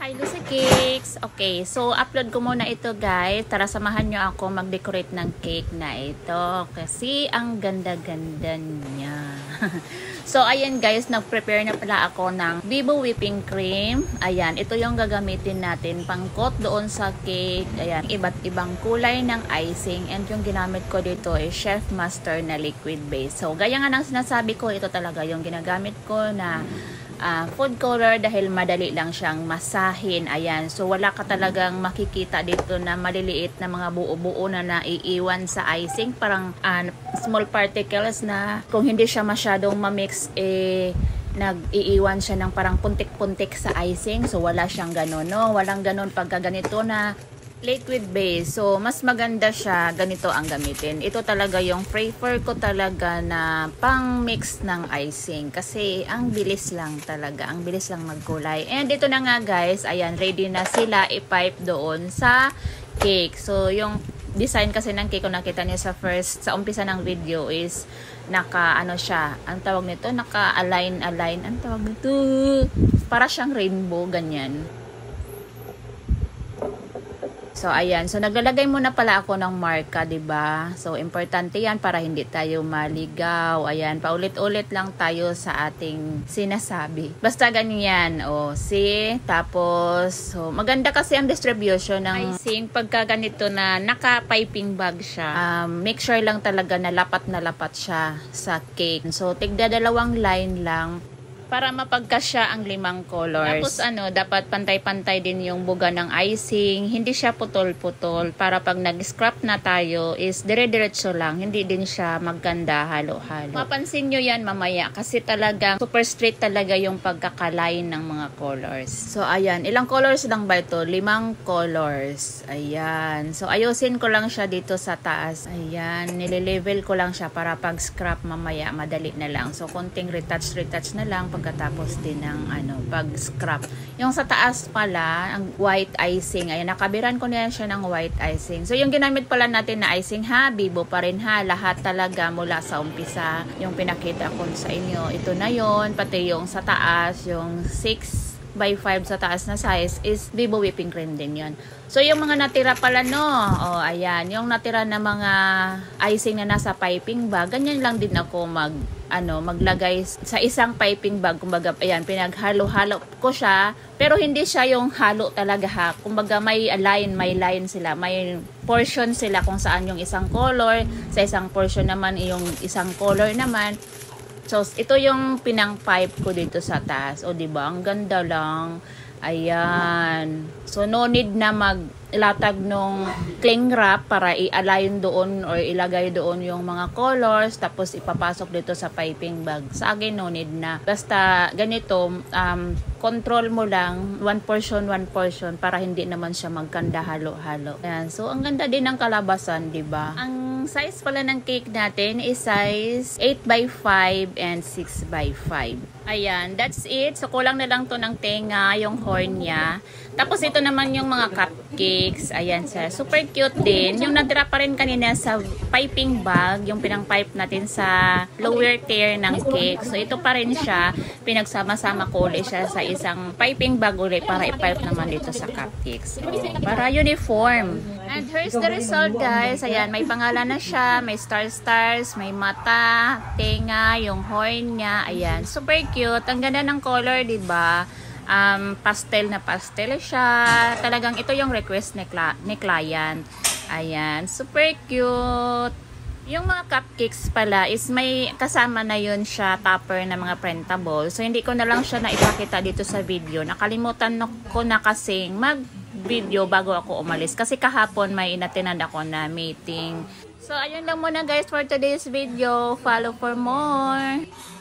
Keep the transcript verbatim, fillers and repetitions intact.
Hi Lucy Cakes! Okay, so upload ko muna ito guys. Tara samahan nyo ako mag-decorate ng cake na ito. Kasi ang ganda-ganda niya. So ayan guys, nag-prepare na pala ako ng Vivo Whipping Cream. Ayan, ito yung gagamitin natin pangkot doon sa cake. Ayan, iba't ibang kulay ng icing. And yung ginamit ko dito is Chef Master na liquid base. So gaya nga ng sinasabi ko, ito talaga yung ginagamit ko na Uh, food color dahil madali lang siyang masahin. Ayan. So wala ka talagang makikita dito na maliliit na mga buo-buo na naiiwan sa icing. Parang uh, small particles na kung hindi siya masyadong mamix, eh nag-iiwan siya ng parang puntik-puntik sa icing. So wala siyang ganon, no? Walang ganon pagka ganito na liquid base. So, mas maganda siya. Ganito ang gamitin. Ito talaga yung prefer ko talaga na pang mix ng icing. Kasi, ang bilis lang talaga. Ang bilis lang magkulay. And ito na nga guys. Ayan, ready na sila i-pipe doon sa cake. So, yung design kasi ng cake kung nakita niyo sa first, sa umpisa ng video is naka, ano siya, ang tawag nito, naka-align, align. Ang tawag nito, para siyang rainbow, ganyan. So, ayan. So, naglalagay muna pala ako ng marka, diba? So, importante yan para hindi tayo maligaw. Ayan. Paulit-ulit lang tayo sa ating sinasabi. Basta ganyan. O, see? Tapos, so, maganda kasi ang distribution ng icing pagka ganito na naka-piping bag siya. Um, make sure lang talaga na lapat na lapat siya sa cake. So, tigda dalawang line lang para mapagkasya ang limang colors. Tapos ano, dapat pantay-pantay din yung buga ng icing. Hindi siya putol-putol. Para pag nag-scrap na tayo is dire-diretso lang. Hindi din siya magganda halo-halo. Mapansin nyo yan mamaya kasi talagang super straight talaga yung pagkakalain ng mga colors. So ayan, ilang colors lang ba ito? Limang colors. Ayan. So ayusin ko lang siya dito sa taas. Ayan, nililevel ko lang siya para pag scrap mamaya madali na lang. So konting retouch-retouch na lang pagkatapos din ng ano, pag scrap. Yung sa taas pala, ang white icing. Ayan, nakabiran ko na yan siya ng white icing. So, yung ginamit pala natin na icing ha, Vivo pa rin ha. Lahat talaga mula sa umpisa. Yung pinakita ko sa inyo, ito na yon. Pati yung sa taas, yung six by five sa taas na size is Vivo Whipping Cream din yon. So, yung mga natira pala, no? O, ayan. Yung natira na mga icing na nasa piping bag, ganyan lang din ako mag, ano, maglagay sa isang piping bag. Kumbaga, ayan, pinaghalo-halo ko siya. Pero hindi siya yung halo talaga ha. Kumbaga, may line, may line sila. May portion sila kung saan yung isang color. Sa isang portion naman, yung isang color naman. So, ito yung pinang-pipe ko dito sa taas. O, diba? Ang ganda lang. Ayan. So, no need na maglatag nung cling wrap para i-align doon or ilagay doon yung mga colors tapos ipapasok dito sa piping bag. Sa akin, no need na. Basta ganito, um, control mo lang one portion, one portion para hindi naman siya magkanda halo-halo. Ayan. So, ang ganda din ng kalabasan, diba? Ang size pala ng cake natin is size eight by five and six by five. Ayan, that's it. So, kulang na lang to ng tenga, yung horn niya. Tapos, ito naman yung mga cupcakes. Ayan siya. Super cute din. Yung natira pa rin kanina sa piping bag, yung pinang-pipe natin sa lower tier ng cake. So, ito pa rin siya. Pinagsama-sama ko ulit siya sa isang piping bag ulit para i-pipe naman dito sa cupcakes. So, para uniform. And here's the result, guys. Ayan, may pangalan na siya. May star-stars, may mata, tenga, yung horn niya. Ayan, super cute. Ang ganda ng color, diba? Um, pastel na pastel siya. Talagang ito yung request ni, ni client. Ayan, super cute. Yung mga cupcakes pala is may kasama na yun siya topper na mga printable. So, hindi ko na lang siya naipakita dito sa video. Nakalimutan ko na kasing mag-video bago ako umalis. Kasi kahapon may inatinan ako na meeting. So, ayun lang muna guys for today's video. Follow for more.